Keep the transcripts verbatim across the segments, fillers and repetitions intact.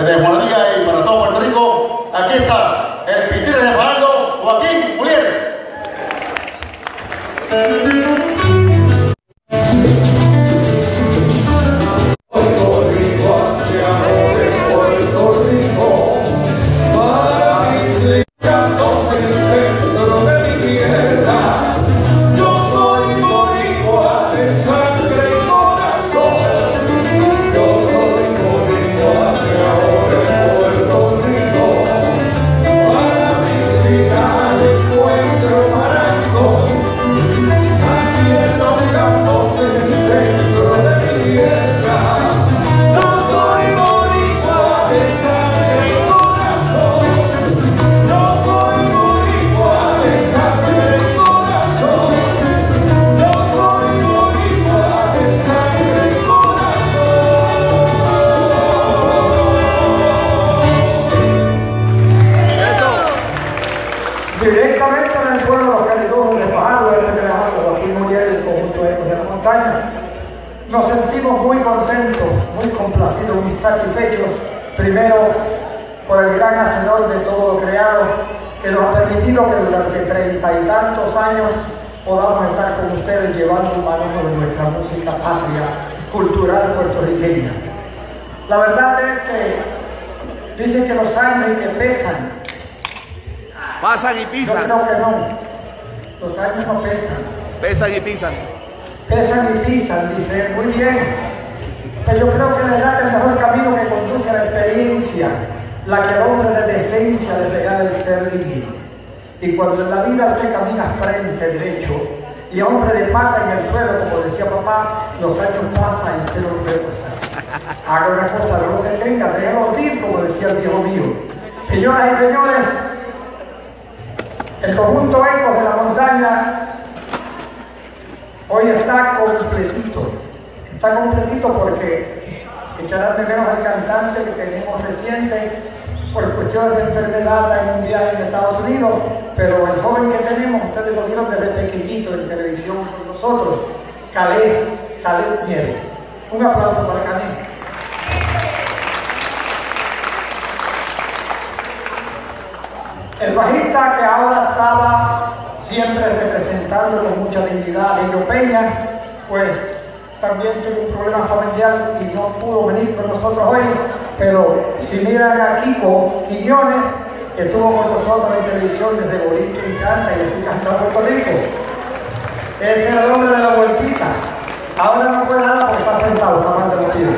desde Juanadía y para todo Puerto Rico, aquí está el Pitire de Fajardo, Joaquín Mulier. Directamente en el pueblo de los Caridudos de Fajardo, este creador Joaquín Mulier y el conjunto Ecos de la Montaña. Nos sentimos muy contentos, muy complacidos, muy satisfechos, primero por el gran hacedor de todo lo creado, que nos ha permitido que durante treinta y tantos años podamos estar con ustedes llevando un manejo de nuestra música patria, cultural puertorriqueña. La verdad es que dicen que los años y que pesan. Pasan y pisan. Yo creo que no. Los años no pesan. Pesan y pisan. Pesan y pisan, dice él. Muy bien. Pero yo creo que la edad es el mejor camino que conduce a la experiencia, la que al hombre de decencia le regala el ser divino. Y cuando en la vida usted camina frente derecho y hombre de pata en el suelo, como decía papá, los años pasan y usted no lo puede pasar. Haga una cosa, no lo detenga, déjalo ir, como decía el viejo mío. Señoras y señores, el conjunto Ecos de la Montaña hoy está completito. Está completito porque echarán de menos al cantante que tenemos reciente por cuestiones de enfermedad en un viaje en Estados Unidos, pero el joven que tenemos, ustedes lo vieron desde pequeñito en televisión con nosotros, Caleb, Caleb Nieves. Un aplauso para Caleb. El bajista que ahora estaba siempre representando con mucha dignidad a Lillo Peña, pues también tuvo un problema familiar y no pudo venir con nosotros hoy, pero si miran a Kiko Quiñones, que estuvo con nosotros en televisión desde Borinquen y canta y así canta Puerto Rico. Ese era el hombre de la vueltita. Ahora no puede nada porque está sentado, está mal de los pies,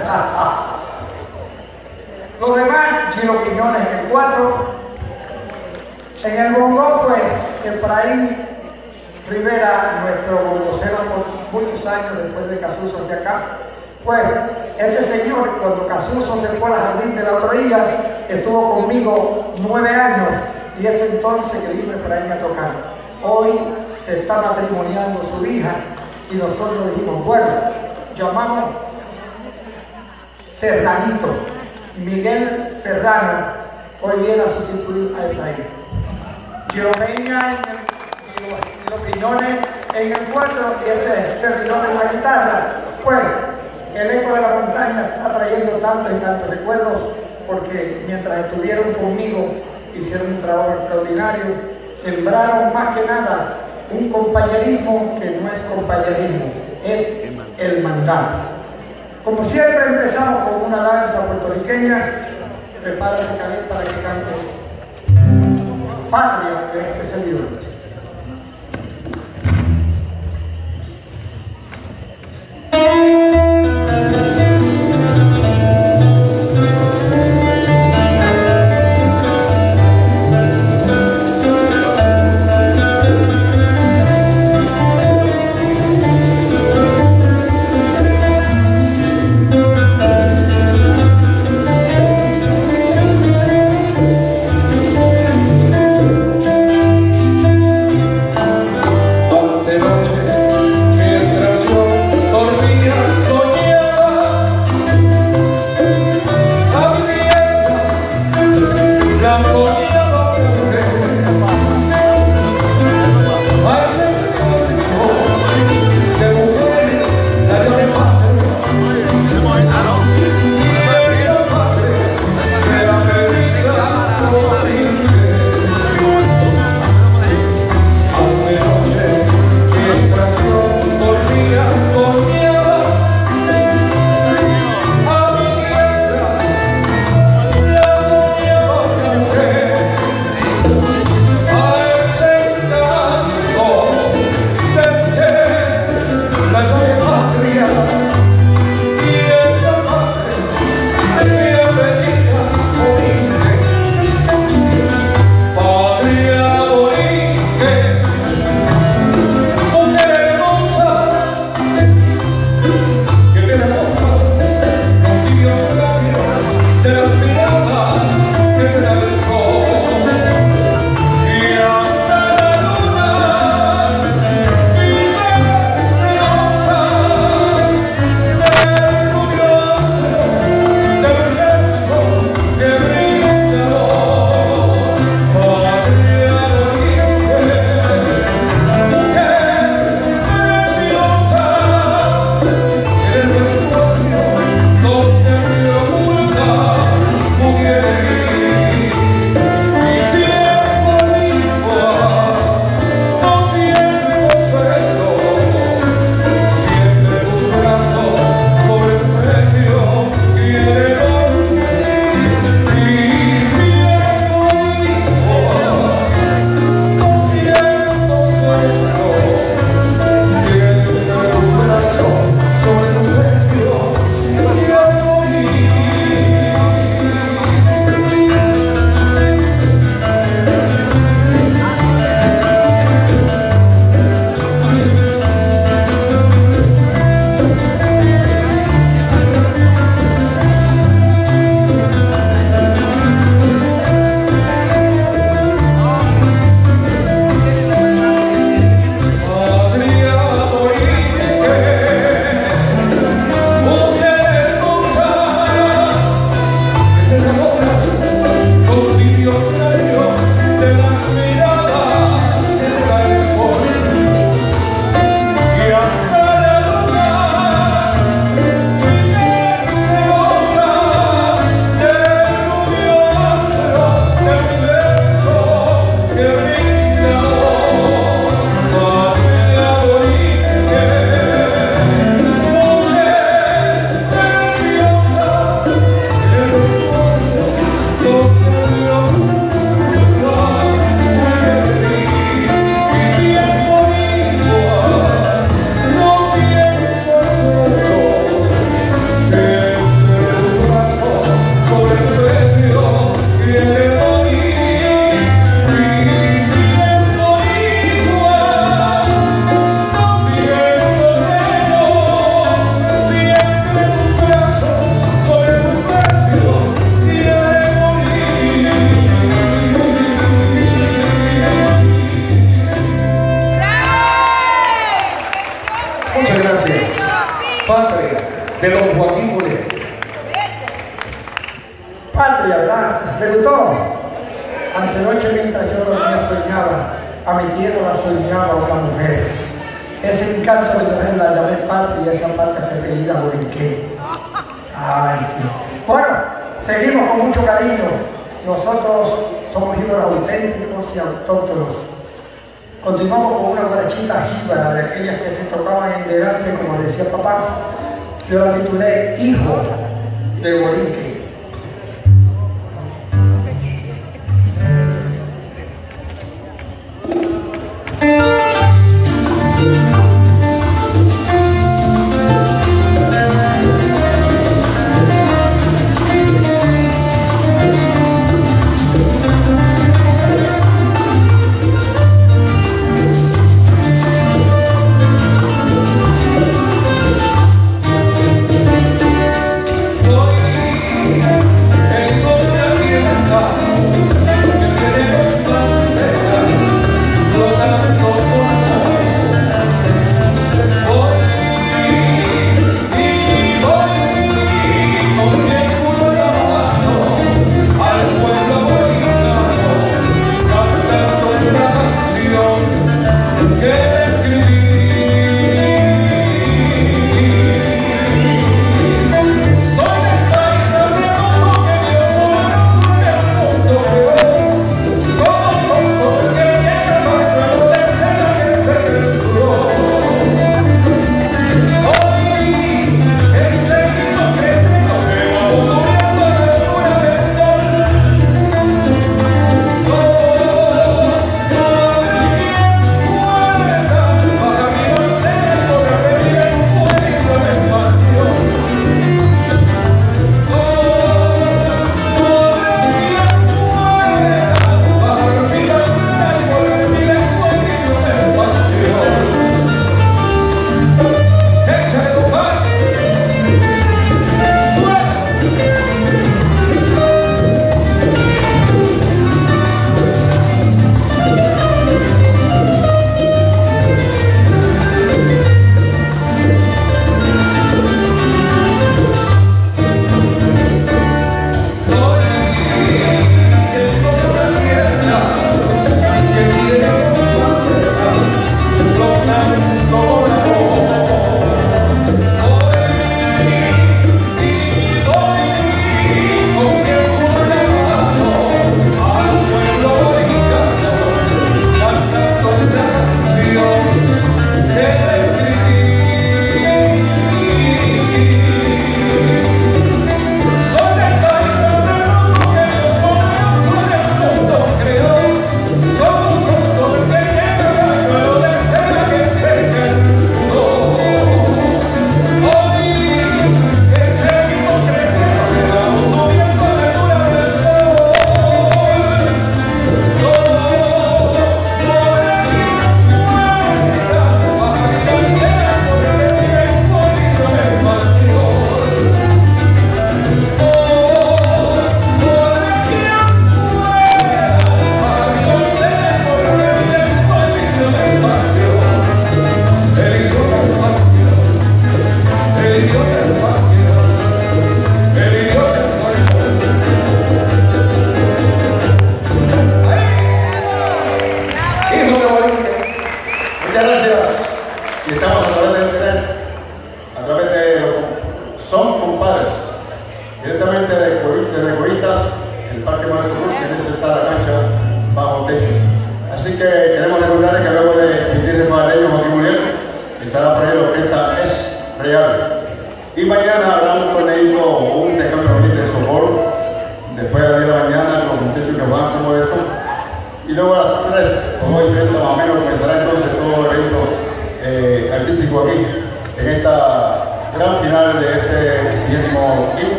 ¿no? Los demás, Chilo Quiñones en el cuatro. En el bongo, pues, Efraín Rivera, nuestro vocero por muchos años después de Casuso hacia acá, pues, este señor, cuando Casuso se fue al jardín de la otra orilla, estuvo conmigo nueve años y es entonces que vino Efraín a tocar. Hoy se está matrimoniando su hija y nosotros dijimos, bueno, llamamos Serranito, Miguel Serrano, hoy viene a sustituir a Efraín. Yo venía en el, y los piñones en el cuatro y este servidor en la guitarra. Pues el Eco de la Montaña está trayendo tantos y tantos recuerdos porque mientras estuvieron conmigo hicieron un trabajo extraordinario, sembraron más que nada un compañerismo que no es compañerismo, es el mandato. Como siempre empezamos con una danza puertorriqueña, prepárate Caleb para que cante Patria de este servidor. Thank Patria, ¿verdad? ¿Le gustó? Antenoche mientras yo dormía soñaba, a mi tierra la soñaba una mujer. Ese encanto de mujer la llamé patria y esa patria se apellida Borinquén. Ay, sí. Bueno, seguimos con mucho cariño. Nosotros somos jíbaros auténticos y autóctonos. Continuamos con una guarachita jíbara de aquellas que se tocaban en delante, como decía papá. Yo la titulé Hijo de Borinquén.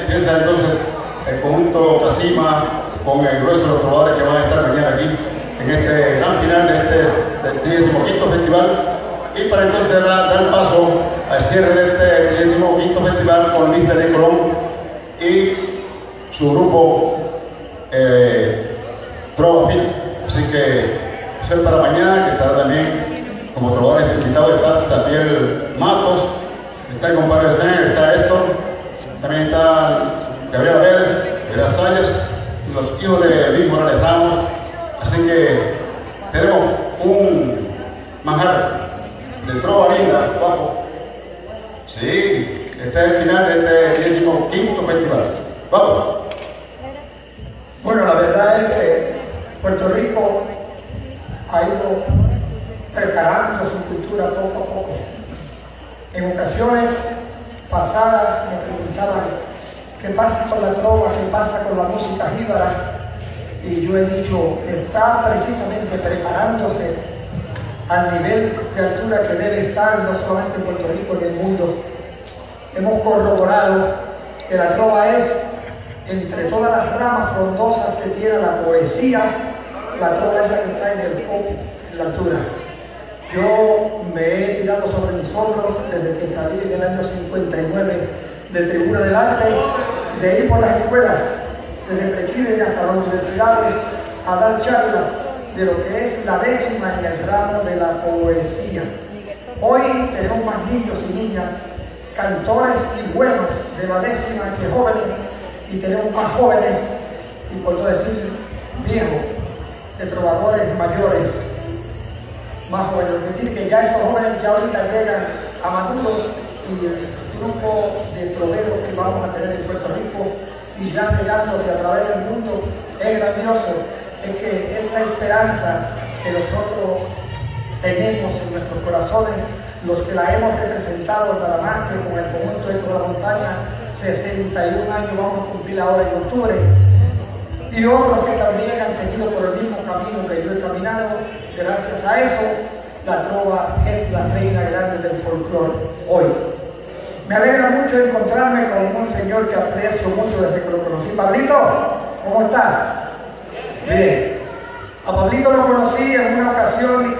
Con el grueso de los trovadores que van a estar mañana aquí en Y para entonces dar, dar paso al cierre de este vigésimo quinto festival con Lister de Colón y su grupo eh, Trova Fit. Así que eso es para mañana, que estará también como trovadores invitados, está Tapiel Matos, está el compadre Sener, está Héctor, también está Gabriela Vélez, Gabriela Sayas, y los hijos de Luis Morales Ramos. Así que tenemos un manjar de trova linda, guapo. Sí, este es el final de este vigésimo quinto festival. Vamos. Bueno, la verdad es que Puerto Rico ha ido preparando su cultura poco a poco. En ocasiones pasadas me preguntaban qué pasa con la trova, qué pasa con la música jíbara, y yo he dicho, está precisamente preparándose al nivel de altura que debe estar no solamente en Puerto Rico, en el mundo. Hemos corroborado que la trova es, entre todas las ramas frondosas que tiene la poesía, la trova es la que está en el pop, en la altura. Yo me he tirado sobre mis hombros desde que salí en el año cincuenta y nueve de Tribuna del Arte, de ir por las escuelas, desde prekinder hasta las universidades, a dar charlas de lo que es la décima en el ramo de la poesía. Hoy tenemos más niños y niñas, cantores y buenos de la décima que jóvenes, y tenemos más jóvenes, y por no decir viejos, de trovadores mayores, más jóvenes. Es decir, que ya esos jóvenes ya ahorita llegan a maduros, y el grupo de troveros que vamos a tener en Puerto Rico y ya pegándose a través del mundo es grandioso. Es que esa esperanza que nosotros tenemos en nuestros corazones, los que la hemos representado nada más que con el conjunto de toda la montaña, sesenta y un años vamos a cumplir ahora en octubre, y otros que también han seguido por el mismo camino que yo he caminado, gracias a eso, la trova es la reina grande del folclore hoy. Me alegra mucho encontrarme con un señor que aprecio mucho desde que lo conocí. Pablito, ¿cómo estás? Bien. A Pablito lo conocí en una ocasión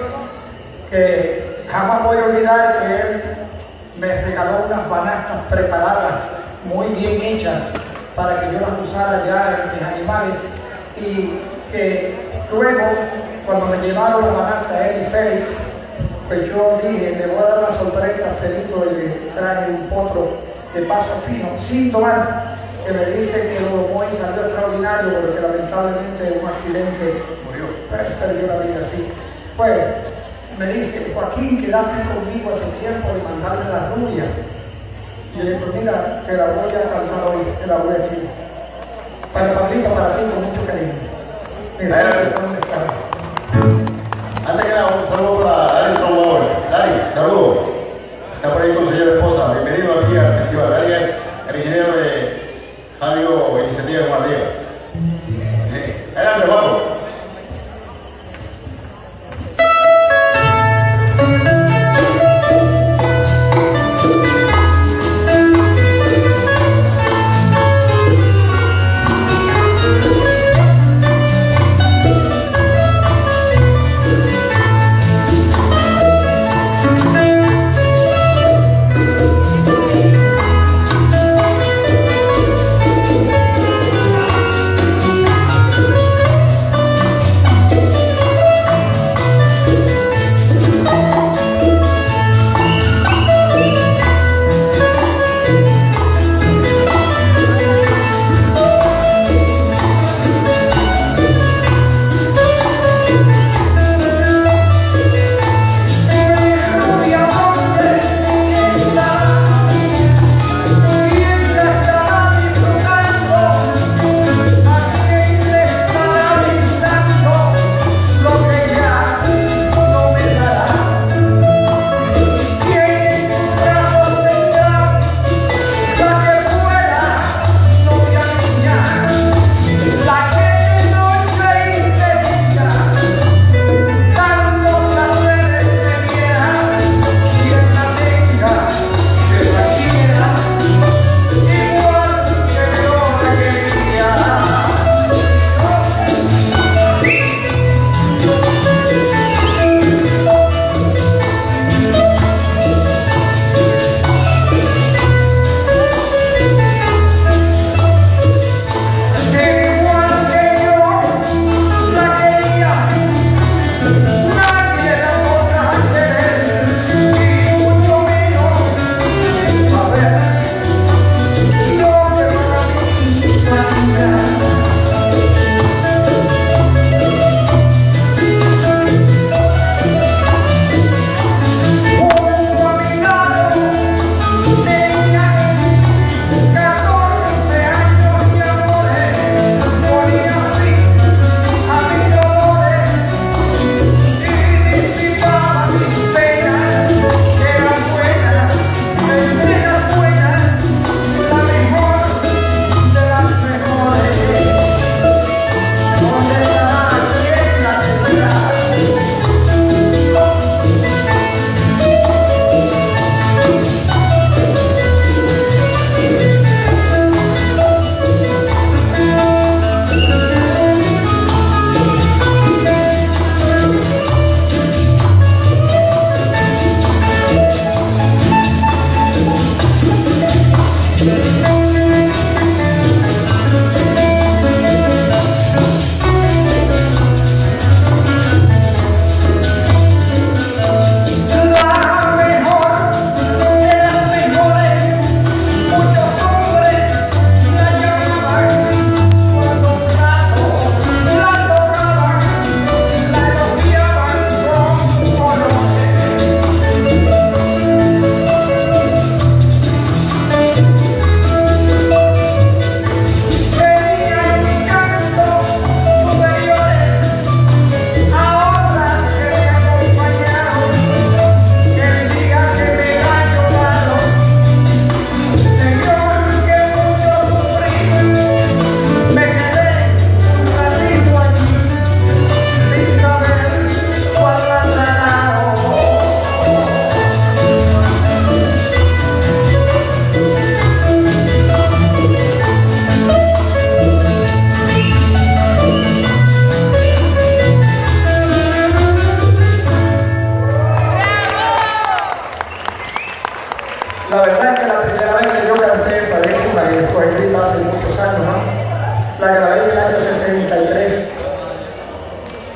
que jamás voy a olvidar, que él me regaló unas banastas preparadas, muy bien hechas, para que yo las usara ya en mis animales, y que luego, cuando me llevaron la banasta él y Félix, pues yo dije, le voy a dar una sorpresa a Felito, y le traje un potro de paso fino, sin tomar, que me dice que lo tomó y salió extraordinario, porque lamentablemente un accidente murió, perdió la vida así. Pues me dice, Joaquín, quedaste conmigo hace tiempo de mandarme la rubia. Y yo le digo, mira, te la voy a cantar hoy, te la voy a decir. Para Pablito, para ti, con mucho cariño. Mira, antes que nada, un saludo para Dari Trombador. Dari, saludos. Está por ahí con su señora esposa. Bienvenido aquí al Festival. Dari es el ingeniero de Radio Iniciativa de Guardia. Adelante, vamos.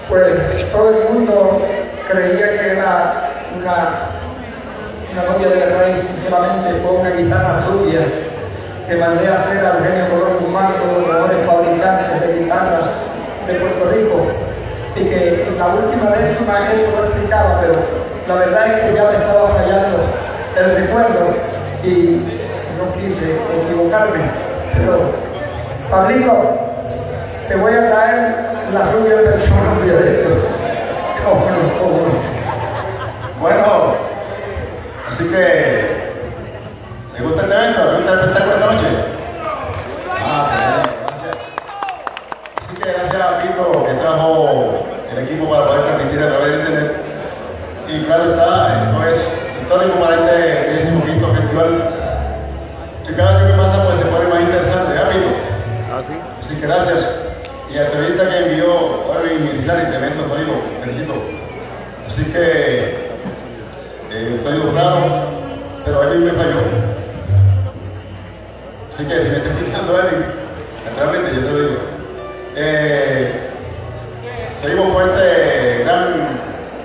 Pues todo el mundo creía que era una, una novia de verdad y sinceramente fue una guitarra rubia que mandé a hacer a Eugenio Colón Guzmán, uno de los mejores fabricantes de guitarras de Puerto Rico, y que en la última décima eso lo explicaba, pero la verdad es que ya me estaba fallando el recuerdo y no quise equivocarme. Pero, Pablito, te voy a traer la rubia persona un día de esto. ¿Cómo no? ¿Cómo no? Bueno, así que, ¿te gusta este evento? ¿Te gusta el espectáculo esta noche? Ah, pues, gracias. Así que gracias a Pito que trajo el equipo para poder transmitir a través de internet. Y claro está, esto es histórico para este decimoquinto festival. Y cada año que pasa pues se pone más interesante, ¿verdad, Pito? Ah, sí. Así que gracias. Y al sonista que envió Orvin Milizari, tremendo sonido, felicito. Así que eh, sonido claro, pero Orvin me falló. Así que si me está escuchando Orvin, naturalmente yo te lo digo. Eh, seguimos con este gran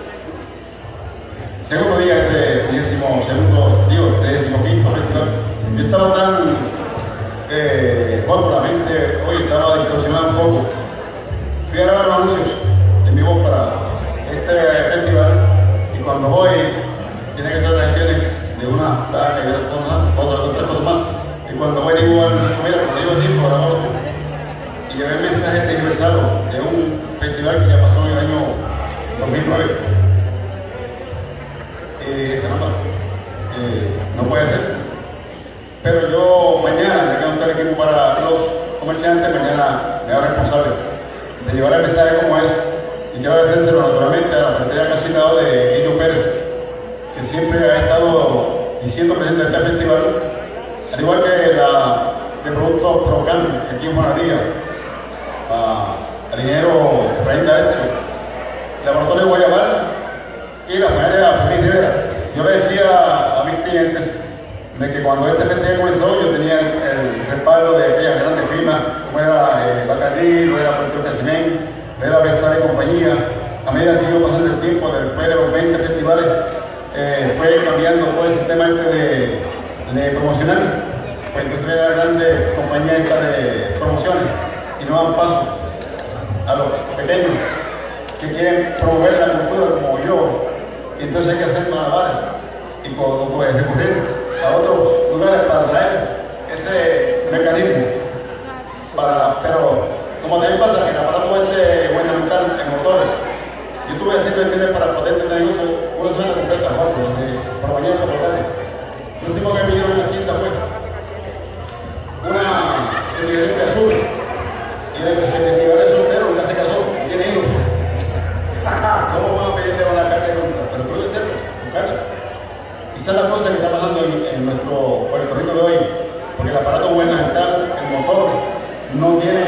segundo día, este vigésimo segundo, digo, trigésimo quinto festival. Yo estaba tan eh, por la mente, hoy estaba distorsionado un poco. Fui a grabar los anuncios en mi voz para este festival y cuando voy tiene que estar reacciones de una placa y otras cosas, otras, otras cosas más. Y cuando voy digo al muchacho, mira, cuando llevo tiempo grabado y llevé el mensaje transversal de un festival que ya pasó en el año dos mil nueve. Eh, no, eh, no puede ser. Pero yo mañana me quedo un equipo para los comerciantes, mañana me hago responsable de llevar el mensaje como es. Y quiero agradecérselo naturalmente a la Ferretería Cacicado de Guillo Pérez, que siempre ha estado diciendo presente en este festival, al igual que la de productos Procan, aquí en Juanadía, al ingeniero Efraín D'Arezzo, el laboratorio Guayabal y la funeraria Fermín Rivera. Yo le decía a mis clientes de que cuando este festival comenzó yo tenía el, el respaldo de aquellas grandes firmas como era eh, Bacardí, lo era Puerto Cacimén, lo era Besada y compañía. A medida que siguió pasando el tiempo, después de los veinte festivales, eh, fue cambiando todo el sistema este de, de promocional. Pues entonces era la grande compañía esta de promociones y no dan paso a los pequeños que quieren promover la cultura como yo. Y entonces hay que hacer malabares y pues, recurrir a otros lugares para traer ese mecanismo. Para, pero como también pasa que el aparato este gubernamental en motores, yo estuve haciendo el dinero para patentes de negocio una semana completa, Jorge, donde por la mañana y por la tarde. Lo último que me pidieron en la hacienda fue una certificación de azul y de certificador soltero, nunca se casó, tiene hijos. ¿Cómo puedo pedirte una carta de contra? Pero puedo hacerlo, buscarla. Y esa es la cosa que está pasando en, en nuestro Puerto Rico de hoy, porque el aparato gubernamental, el motor, no tiene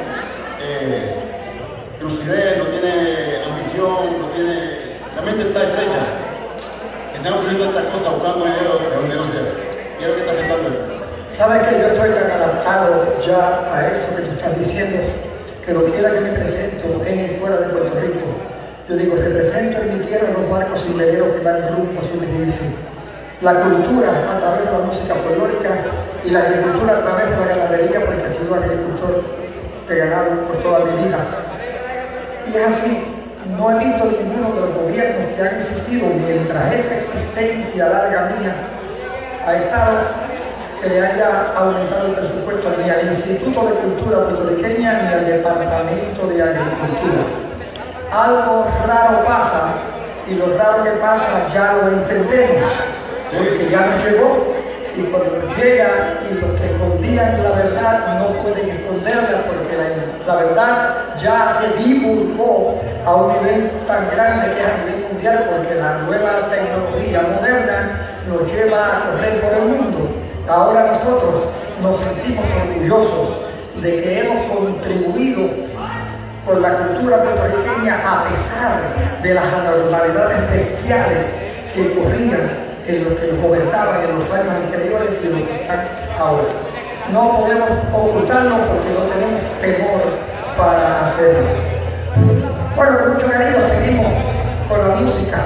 eh, lucidez, no tiene ambición, no tiene. La mente está estrecha. Que se han ocurrido tantas cosas buscando dinero de donde no sea. ¿Qué es lo que está afectando? Sabes que yo estoy tan adaptado ya a eso que tú estás diciendo, que lo quiera que me presento en y fuera de Puerto Rico. Yo digo, represento en mi tierra los barcos y veleros que van rumbo a su delicia. La cultura a través de la música folclórica y la agricultura a través de la ganadería, porque he sido agricultor de ganado por toda mi vida. Y es así, no he visto ninguno de los gobiernos que han existido mientras esa existencia larga mía ha estado, que le haya aumentado el presupuesto ni al Instituto de Cultura Puertorriqueña ni al Departamento de Agricultura. Algo raro pasa y lo raro que pasa ya lo entendemos, porque ya nos llegó y cuando nos llega y los que escondían la verdad no pueden esconderla porque la, la verdad ya se divulgó a un nivel tan grande que es a nivel mundial, porque la nueva tecnología moderna nos lleva a correr por el mundo. Ahora nosotros nos sentimos orgullosos de que hemos contribuido con la cultura puertorriqueña a pesar de las anormalidades bestiales que corrían en los que nos gobernaban en los años anteriores y los que están ahora. No podemos ocultarlo porque no tenemos temor para hacerlo. Bueno, con mucho cariño seguimos con la música.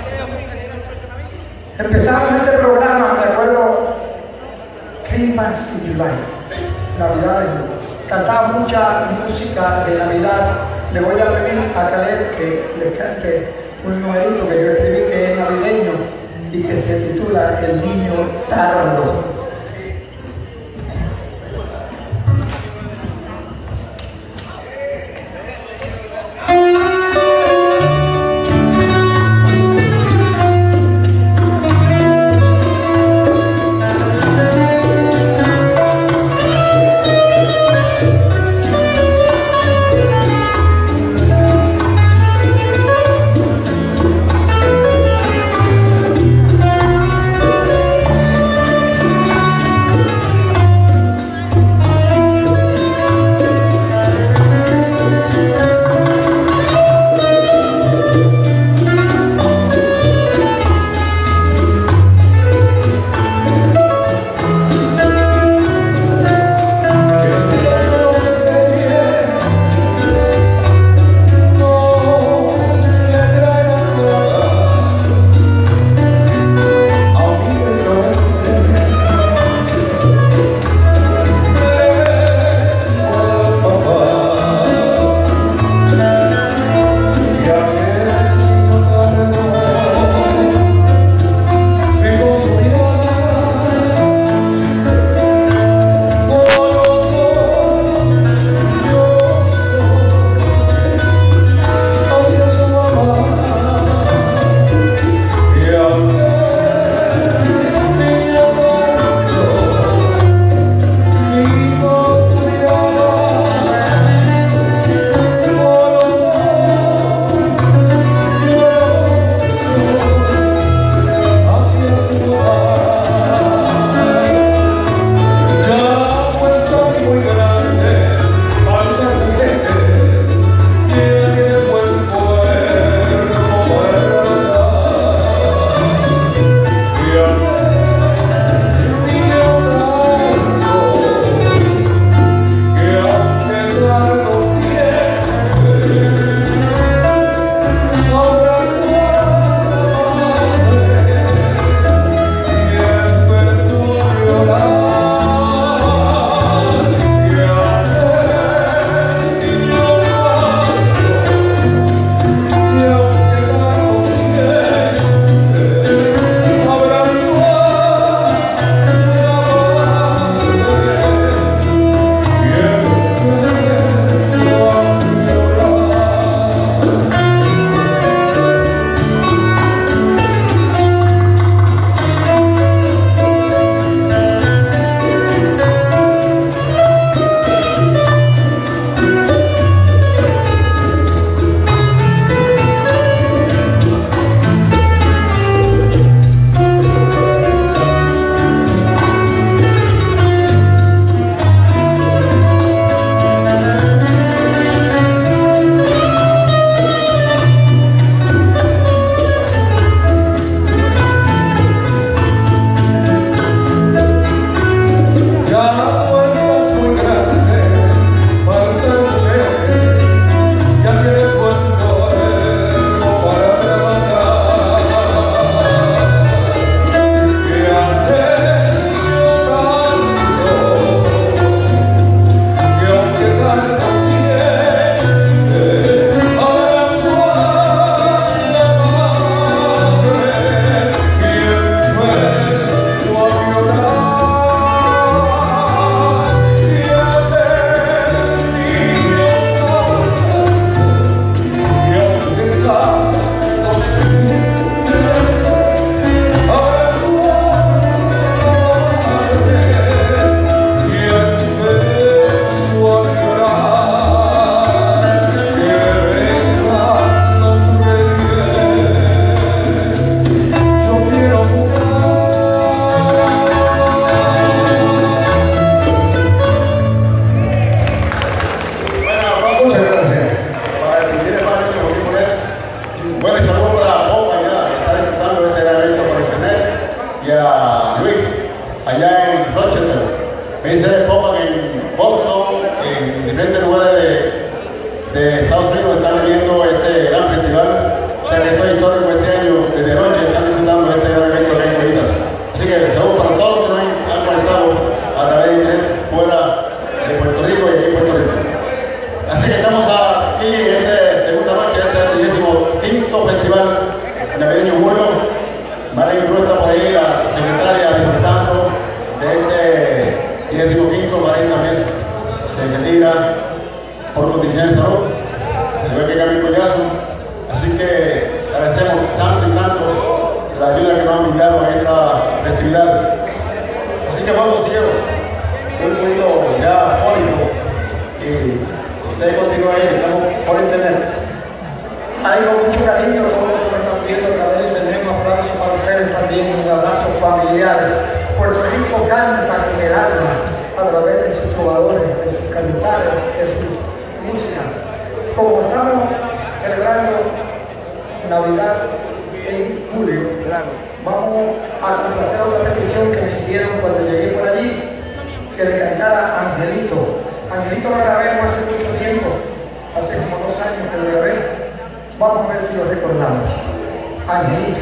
Empezamos este programa, me acuerdo, Christmas in July, Navidad. Cantaba mucha música de Navidad. Le voy a pedir a Caleb que le cante un numerito que yo escribí que es navideño y que se titula El Niño Tardo. Thank yo los quiero. Un poquito ya fónico. Y usted continúa ahí, estamos por internet. Hay con mucho cariño todos los que me están viendo a través de internet. Un aplauso para ustedes también, un abrazo familiar. Puerto Rico canta con el alma a través de sus trovadores, de sus cantares, de su música. Como estamos celebrando Navidad en julio, vamos a complacer otra petición que me hicieron cuando llegué por allí, que le cantara Angelito. Angelito lo grabé no hace mucho tiempo, hace como dos años que lo grabé. Vamos a ver si lo recordamos. Angelito.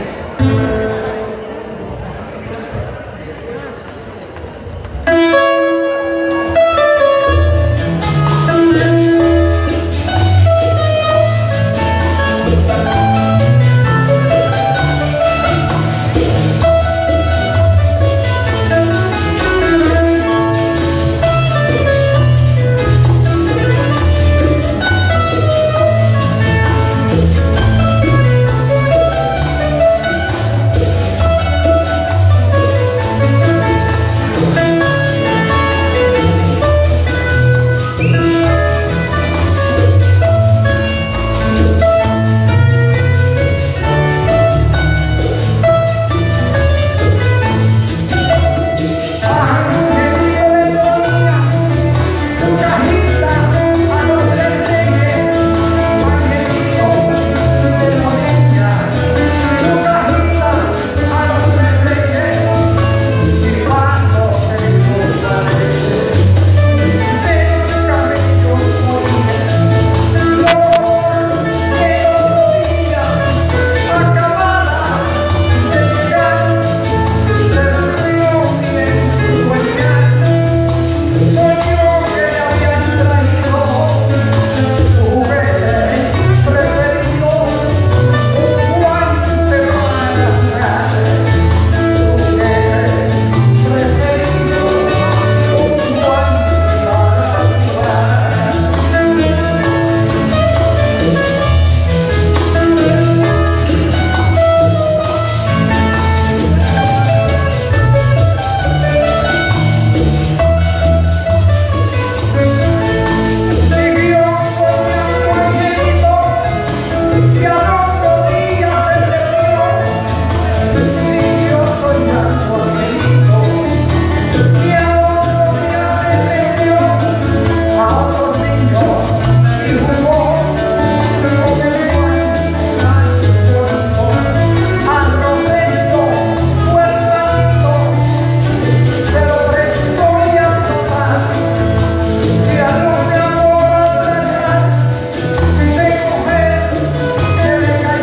Que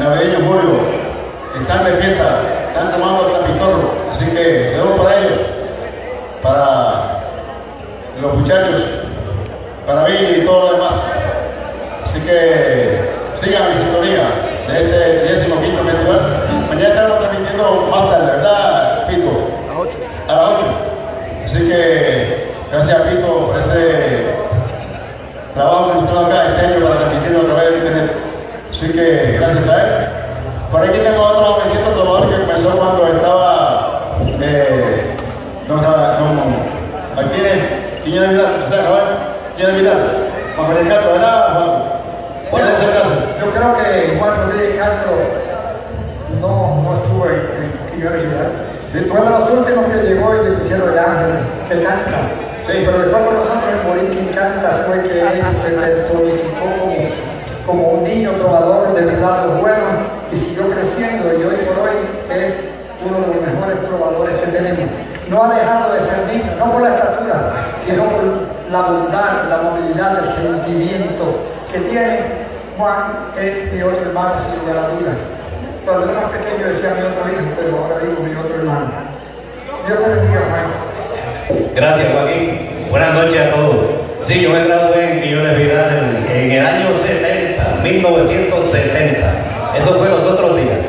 navideño Julio, están de fiesta, están tomando el tapitorro, así que saludos para ellos, para los muchachos, para mí y todo lo demás. Así que sigan en sintonía de este vigésimo quinto festival. Mañana estaremos transmitiendo más tarde, ¿verdad, Pito? A las ocho. A las ocho. Así que gracias a Pito por ese trabajo que nos trajo acá este año para transmitirlo a través de internet. Así que gracias a él. Por aquí tengo otro jovencito tomador que comenzó cuando estaba eh, don, don Martínez, Quiñones Vidal, o sea, Rafael, Quiñones Vidal, Juan Jorge Castro, ¿verdad, Juan? Bueno, yo creo que Juan Rodríguez Castro no, no estuvo en, en Quiñones Vidal. Sí, fue de los últimos que llegó y le pusieron el ángel, que canta. Sí. Pero después con nosotros el Morín que canta fue que él se personificó como, como un niño trovador de relatos buenos y siguió creciendo y hoy por hoy es uno de los mejores trovadores que tenemos. No ha dejado de ser niño, no por la estatura, sino por la bondad, la movilidad, el sentimiento que tiene. Juan es mi otro hermano, sin lugar a duda. Cuando era más pequeño decía mi otro hijo, pero ahora digo mi otro hermano. Dios te bendiga, Juan. Gracias, Joaquín. Buenas noches a todos. Sí, yo me gradué en Quiñones Vidal en, en el año setenta, mil novecientos setenta. Eso fue los otros días.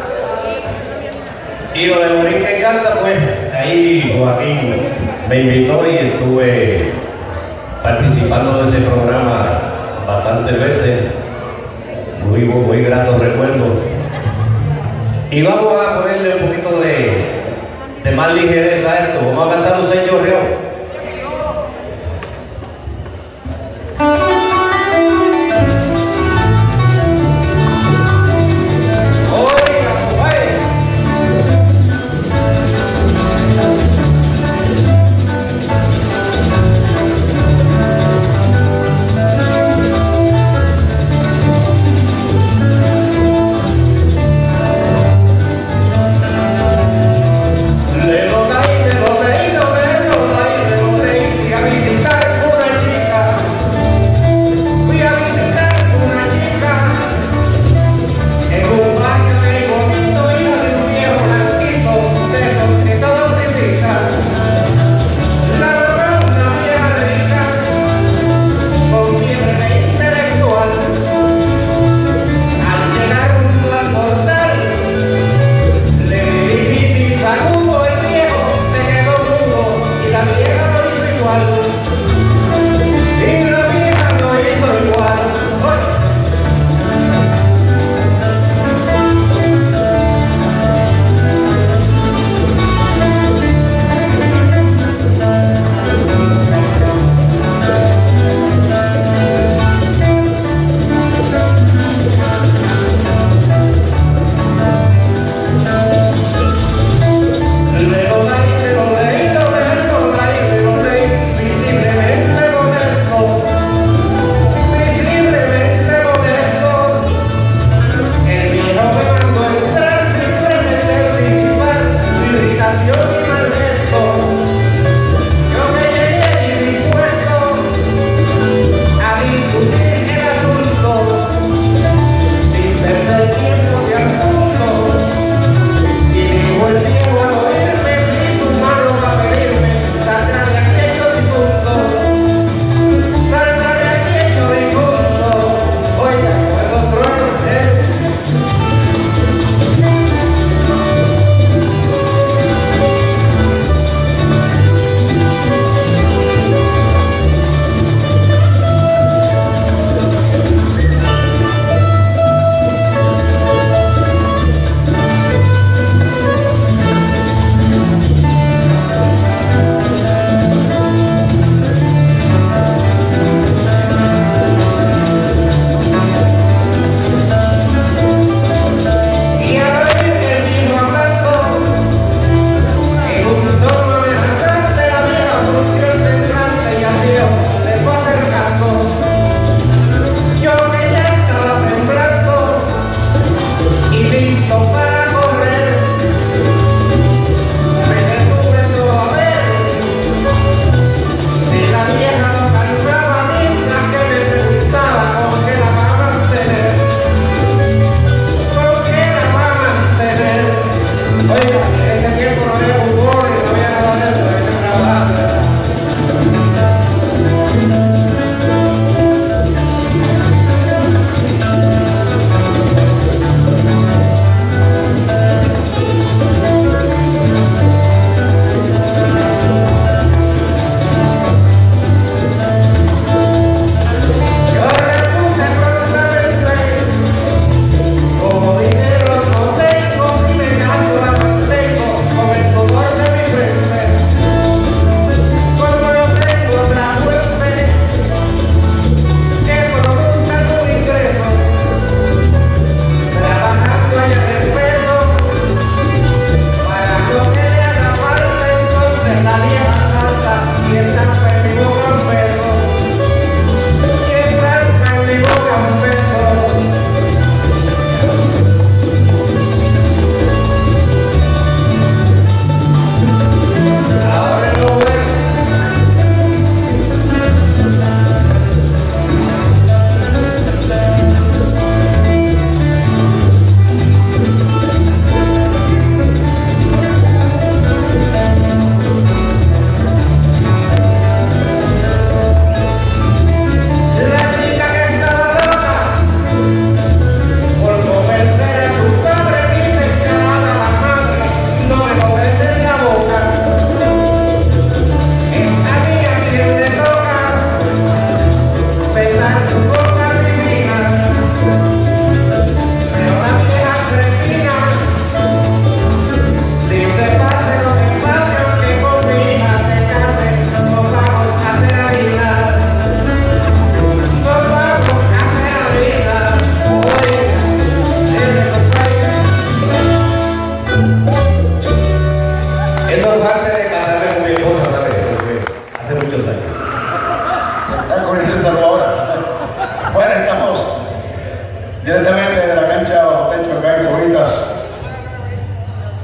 Y lo de Morín que canta, pues, ahí Joaquín me invitó y estuve participando de ese programa bastantes veces. Muy, muy gratos recuerdos. Y vamos a ponerle un poquito de, de más ligereza a esto. Vamos a cantar un seis chorreón. Le lo caí, le lo caí, le lo caí.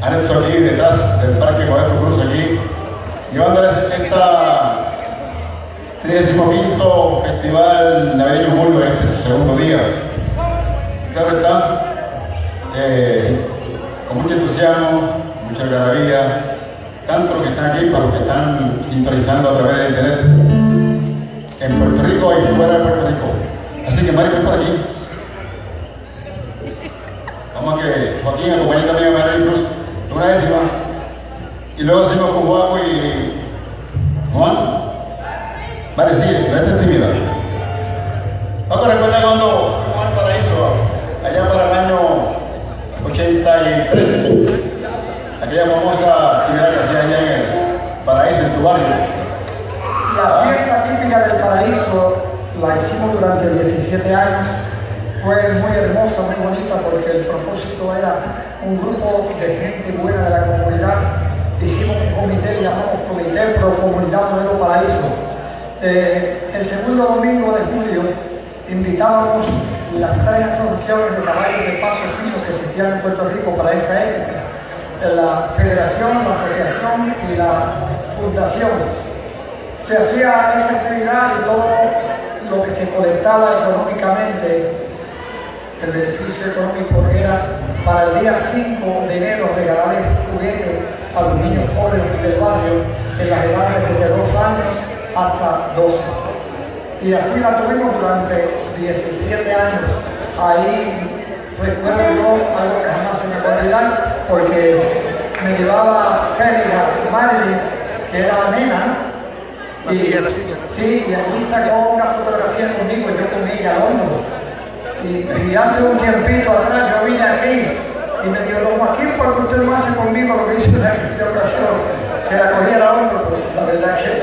anexo aquí detrás del Parque Modesto Cruz aquí, llevándoles esta trigésimo quinto Festival Navideño Julio en este segundo día. Claro está, eh, con mucho entusiasmo, mucha algarabía, tanto los que están aquí para los que están sintonizando a través de internet en Puerto Rico y fuera de Puerto Rico. Así que Mari, ven por aquí. Vamos a que Joaquín acompañe también a María Cruz una décima. Y luego seguimos con Juaco y Juan. Vale, sigue, no estés tímida. Paco, recuerda cuando Juan Paraíso, allá para el año ochenta y tres, aquella famosa actividad que hacía allá en el Paraíso, en tu barrio. La fiesta típica del Paraíso la hicimos durante diecisiete años. Fue muy hermosa, muy bonita, porque el propósito era un grupo de gente buena de la comunidad. Hicimos un comité, llamamos Comité Pro Comunidad Modelo Paraíso. Eh, el segundo domingo de julio invitábamos las tres asociaciones de caballos de paso fino que existían en Puerto Rico para esa época. La Federación, la Asociación y la Fundación. Se hacía esa actividad y todo lo que se colectaba económicamente, el beneficio económico era para el día cinco de enero regalar juguetes a los niños pobres del barrio en las edades desde dos años hasta doce. Y así la tuvimos durante diecisiete años. Ahí recuerdo yo algo que jamás se me va a olvidar, porque me llevaba Félix Marilyn, que era nena, ¿no? Y, silla, la silla. Sí, y allí sacó una fotografía conmigo y yo con ella al hombro. Y, y hace un tiempito atrás yo vine aquí y me dijo, don Joaquín, ¿por qué usted no hace conmigo lo que hizo en aquella ocasión? Que la cogiera al hombro, pues la verdad que...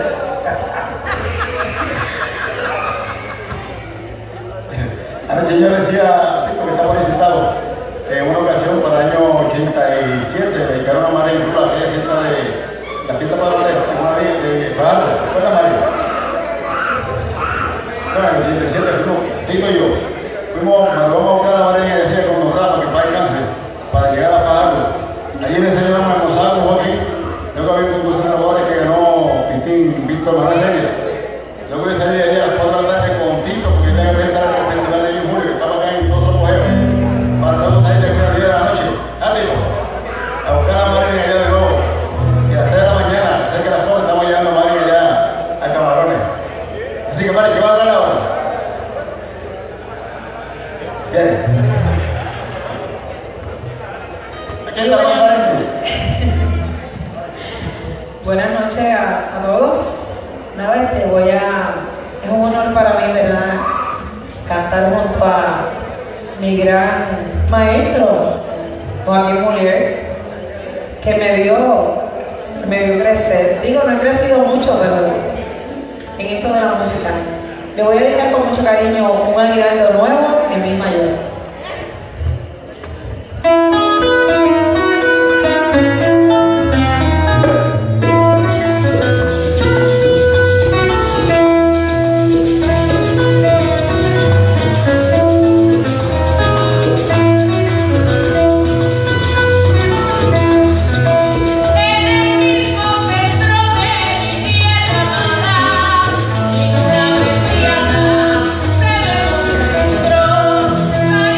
Anoche yo decía a Tito, que está por citado, que en una ocasión para el año ochenta y siete dedicaron a María en Rula, aquella fiesta de la fiesta padronera, una de, de Fajardo, ¿recuerda Mario? No, en el ochenta y siete fuimos, Tito y yo, fuimos, nos vamos a buscar a María y decía con Don Rafa, que para el cáncer, para llegar a Fajardo. Allí desayunamos almorzado con Joaquín, luego había un concurso de trabajadores que ganó Quintín Víctor Manuel Reyes. Luego yo salí de allí a las cuatro de la tarde con Tito, porque tenía que presentar el Festival de Julio, que estaba acá en todos los mujeres, para luego salir de aquí a las diez de la noche. Ah, Tito, a buscar a Marín allá de nuevo. Y a las tres de la mañana, cerca de las cuatro, estamos llegando a Marín allá a Camarones. Así que, Marín, ¿qué va a traer ahora? Bien. Aquí está Marín. Buenas noches a, a todos. Nada, este, voy a, es un honor para mí, ¿verdad?, cantar junto a mi gran maestro, Joaquín Mulier, que me vio, que me vio crecer. Digo, no he crecido mucho, pero en esto de la música. Le voy a dedicar con mucho cariño un aguinaldo nuevo en mi mayor. Thank you.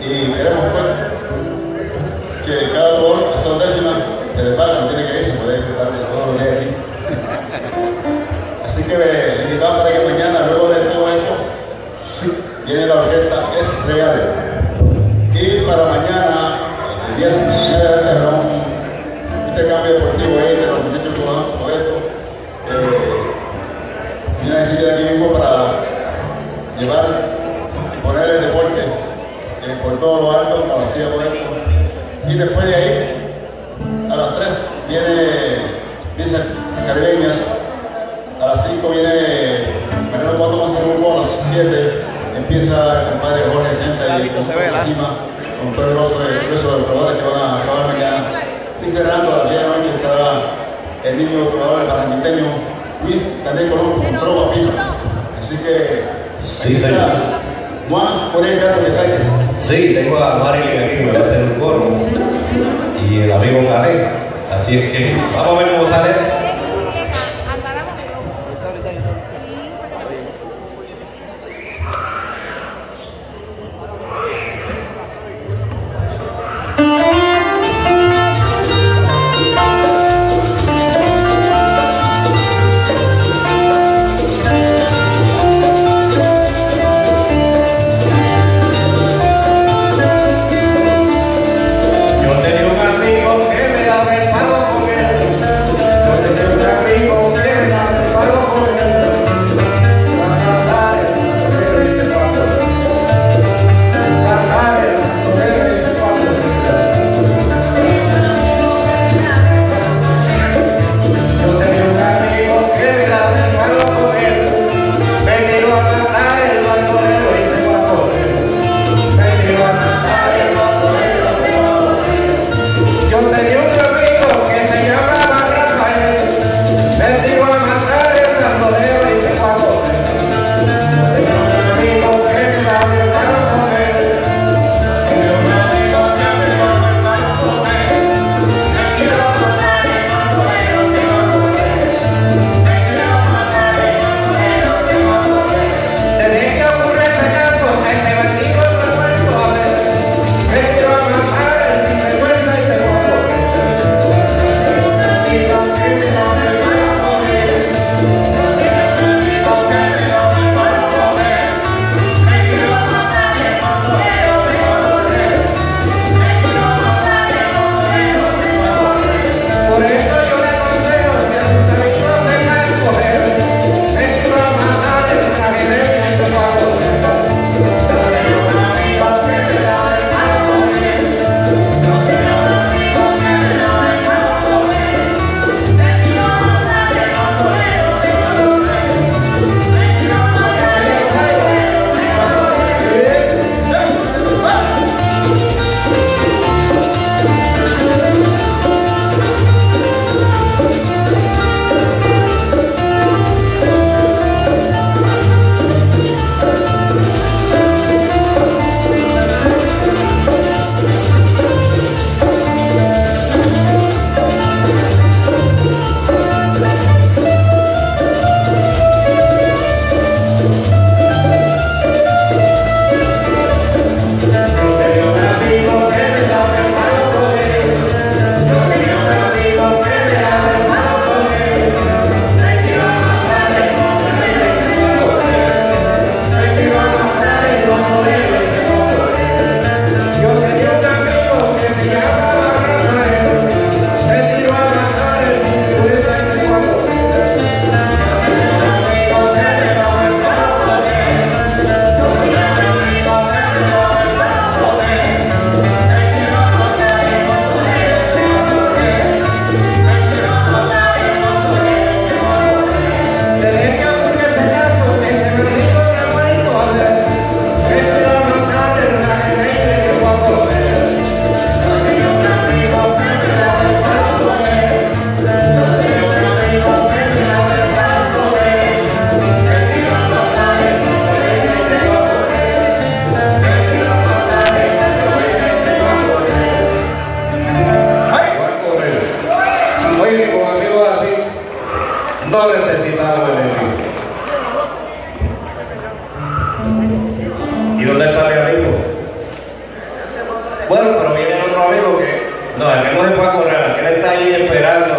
y queremos pues, que cada jugador, esa décima, que le pagan, no tiene que irse, puede disfrutar de todos los días aquí. Así que le invitamos para que mañana, luego de todo esto, viene la orquesta Es Real. Y para mañana, el día siguiente, habrá un intercambio deportivo ahí de los muchachos que van con esto. Eh, y una actividad aquí mismo para llevar y poner el deporte eh, por todo lo alto, para así esto. Y después de ahí, a las tres viene piezas caribeñas, a las cinco viene Mariano Cuatro más el grupo, a las siete empieza el compadre Jorge Gente y con encima, con todo el grosso de grueso de los jugadores que van a acabar mañana. Y cerrando a las diez de la noche estará el niño jugador barranquiteño Luis Daniel Colón con trova fina. Así que, sí, señor. Juan, por ahí gato que trae. Sí, tengo a Marilyn aquí, me va a hacer un coro. Y el amigo Calé. Así es que vamos a ver cómo sale. Yo tenía un amigo que me daba el palo con él. Yo Bueno, pero viene otro amigo que... No, aquel no se fue a correr, aquel está ahí esperando.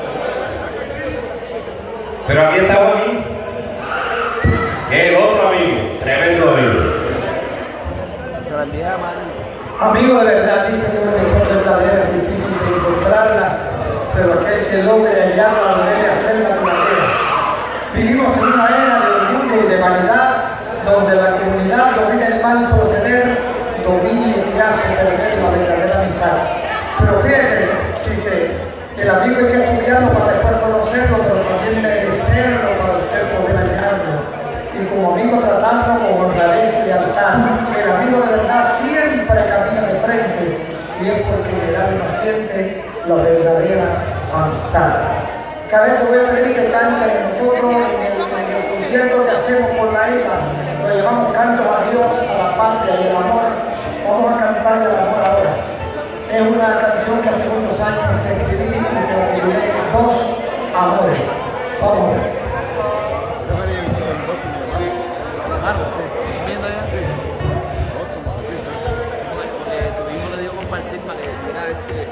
Pero aquí estamos aquí. El otro amigo, tremendo amigo. Se la envía a mano. Amigo de verdad, dice que una mejor verdadera es difícil de encontrarla, pero aquel que logre hallarla lo debe hacerla duradera. Vivimos en una era de orgullo y de vanidad, donde la comunidad domina el mal proceder, dominio que hace perder la verdadera amistad. Pero fíjese, dice, el amigo hay que estudiarlo para después conocerlo, pero también merecerlo para usted poder hallarlo. Y como amigo tratarlo con honradez y lealtad. El amigo de verdad siempre camina de frente y es porque el alma siente la verdadera amistad. Cada vez te voy a pedir que canten nosotros en el, en el concierto que hacemos por la isla. Lo llamamos cantos a Dios, a la patria y el amor. Vamos a cantar el amor ahora. Es una canción que hace muchos años que escribí y que la titulé Dos Amores. Vamos a ver. Viendo ya. Tuvimos le dio compartir para que decidiera este.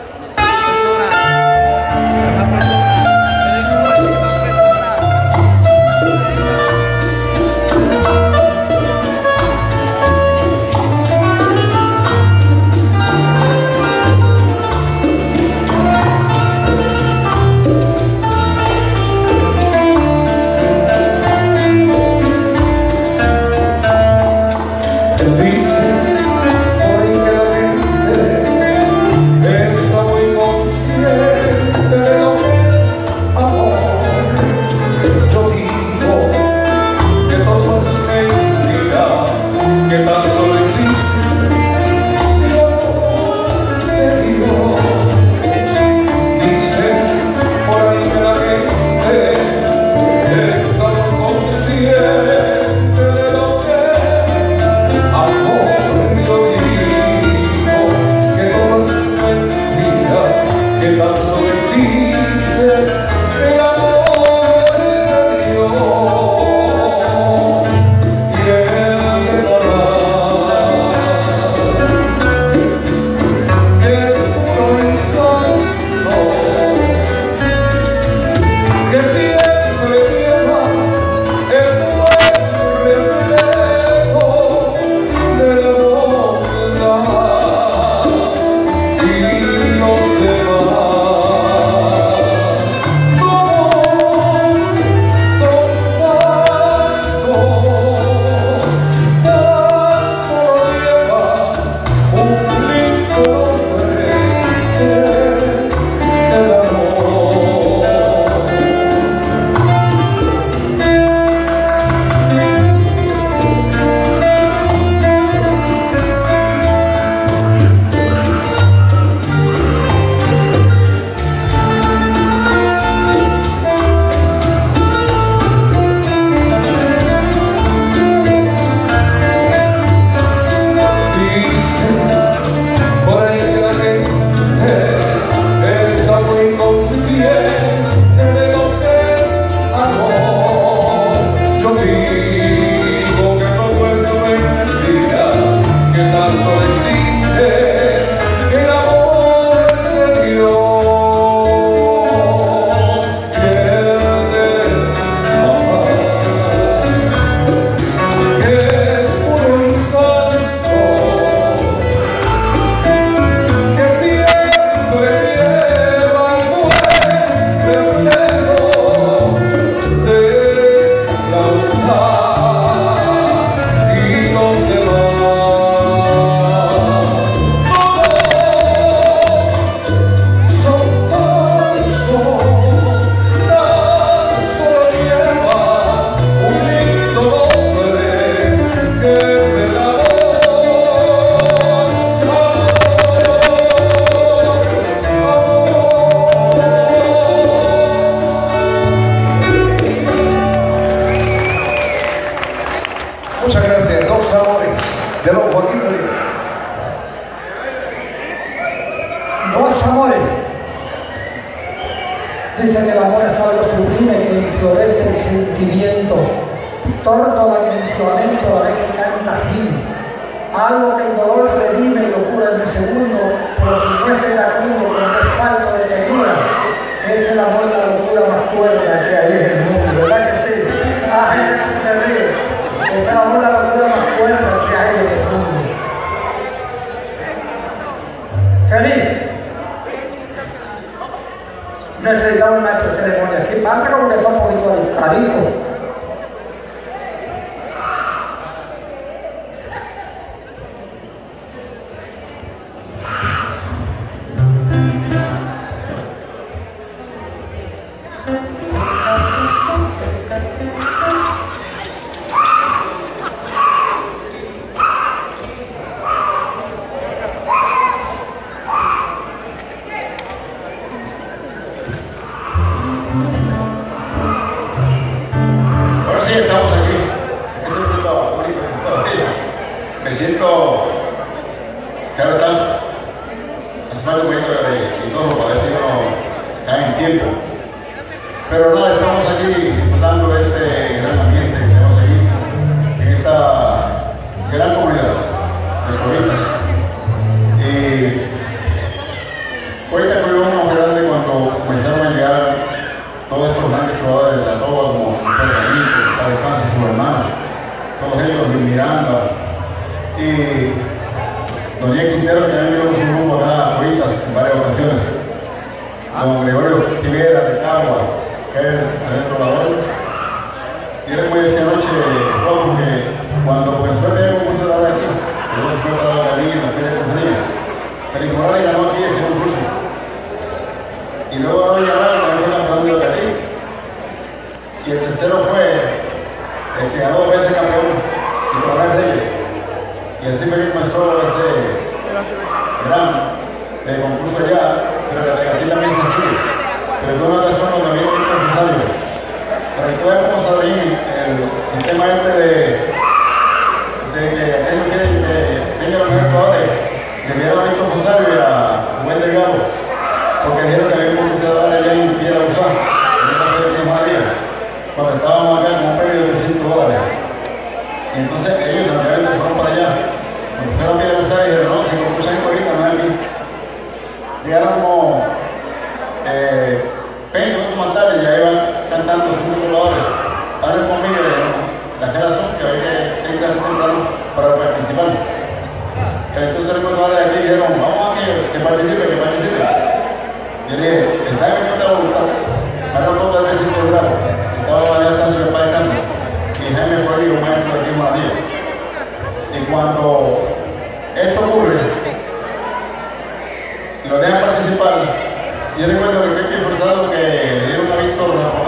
Dicen que el amor es algo sublime que enflorece el sentimiento, tórtola que en su lamento a veces canta gime, algo que el dolor redime y lo cura en un segundo, llamo el maestro de ceremonia. ¿Qué pasa? Como que está un poquito carico. Yo recuerdo que Pepe Forzado que le dieron a Víctor